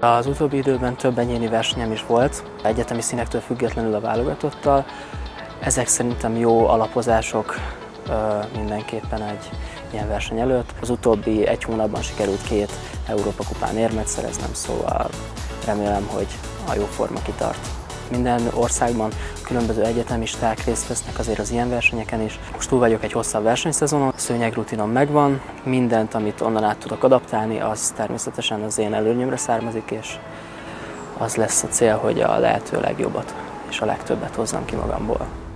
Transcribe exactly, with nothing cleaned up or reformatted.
Az utóbbi időben több egyéni versenyem is volt, egyetemi színektől függetlenül a válogatottal. Ezek szerintem jó alapozások mindenképpen egy ilyen verseny előtt. Az utóbbi egy hónapban sikerült két Európa-kupán érmet szereznem, szóval remélem, hogy a jó forma kitart. Minden országban különböző egyetemisták részt vesznek azért az ilyen versenyeken is. Most túl vagyok egy hosszabb versenyszezonon, a szőnyegrutinom megvan, mindent, amit onnan át tudok adaptálni, az természetesen az én előnyömre származik, és az lesz a cél, hogy a lehető legjobbat és a legtöbbet hozzam ki magamból.